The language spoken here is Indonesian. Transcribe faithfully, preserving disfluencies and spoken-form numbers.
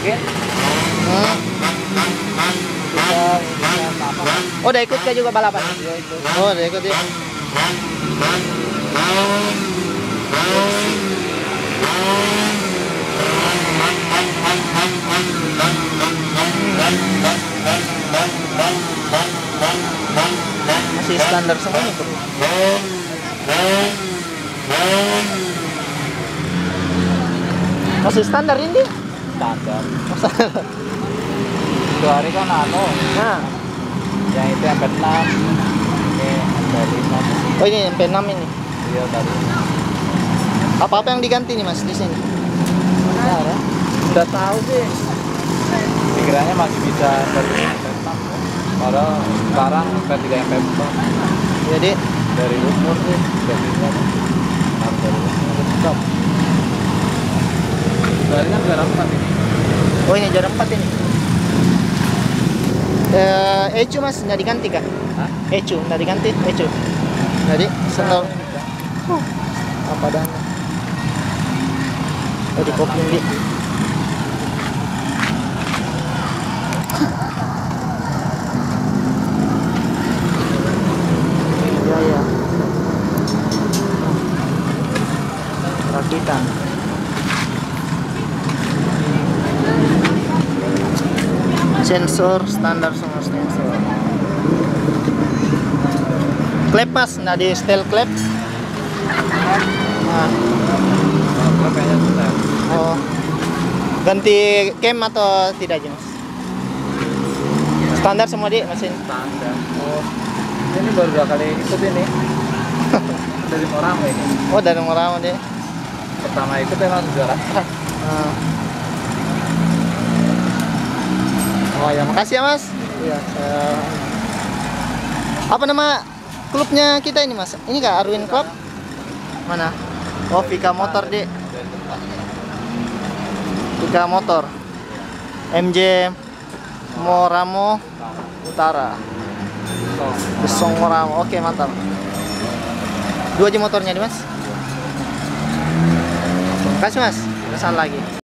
mungkin. Hmm. Bisa bisa apa? Oh, udah ikut kah juga balapan? Iya itu. Oh, udah ikut ya. Masih standar semua nih, bro. Masih standar ini? Standar. Masa? Itu hari kan anu, Nah, yang itu M P enam. Ini dari mana? oh ini M P enam ini. Iya tadi. Apa-apa yang diganti nih Mas di sini? Benar ya? Udah tahu sih. Pikirannya masih bisa dari M P enam. Padahal sekarang M P tiga M P empat. Jadi Dari umur sih, biasanya harus dari umur stop. Dari kan jarak empat ini. oh ini jarak empat ini. Eh, ecu Mas, nggak diganti kah? Hah? Ecu, nggak diganti? Ecu. Jadi sendal. Oh, apa dah? Oh, di kopling di. Ya ya. Rakitan. Sensor standar semua sensor. Klep Mas, nggak di setel klep. Nah, Kalau kayaknya sudah. oh. Ganti cam atau tidak aja Mas? Standar semua di mesin. Standar. Oh. Ini baru dua kali ikut ini. Dari orang ini. Oh, dari Morawan deh. Pertama ikut emang juara. Ah. Oh ya, makasih ya Mas. Iya. eh, Apa nama klubnya kita ini Mas? Ini kah Arwin Club? Mana? Oh, Vika Motor deh. Vika Motor. M J Moramo Utara. Besong Moramo. Oke, mantap. Dua aja motornya nih Mas. Makasih Mas. Pesan lagi.